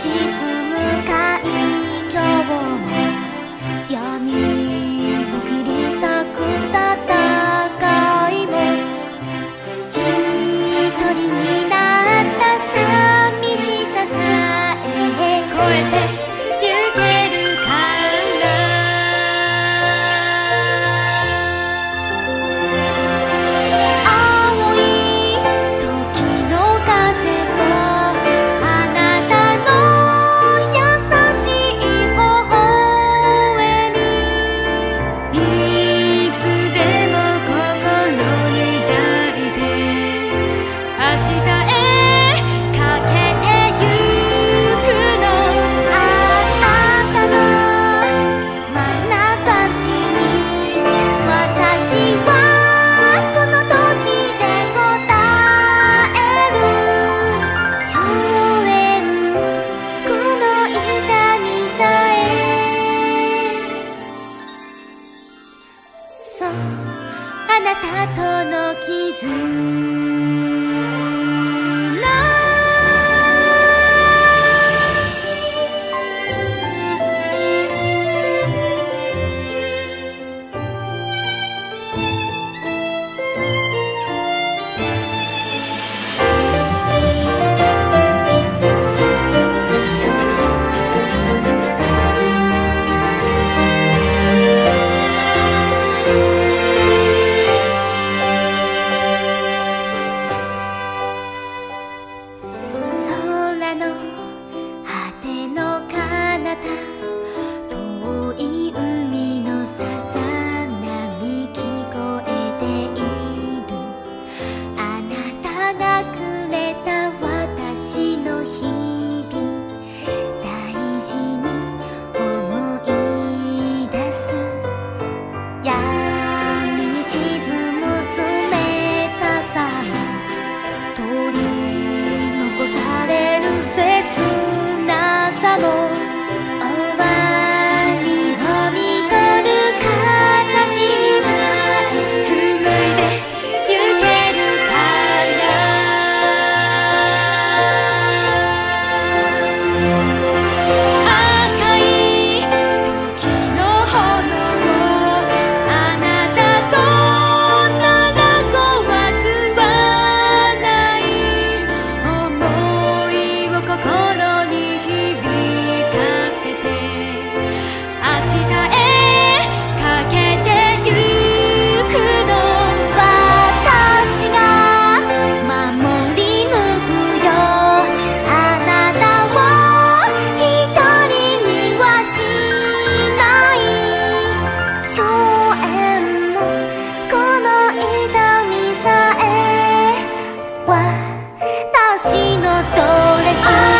む海峡も闇を切り裂く戦いも一人になった寂しささえ越えてゆけるから青い時の風とあなたの優しい微笑みいつでも心に抱いて明日へかけてゆくのあなたの眼差しに私はこの時で答える荘園のこの痛みさえそうあなたとの絆空の果ての彼方遠い海のさざ波聞こえているあなたがくれた私の日々大事に思い出す闇に沈む冷たさも取り残される切なさも終わりを見とる悲しみさえ紡いでゆけるから赤い時の炎あなたとなら怖くはない想いを心に響かせて明日へかけてゆくの私が守り抜くよあなたを一人にはしない荘園もこの痛みさえ私のドレス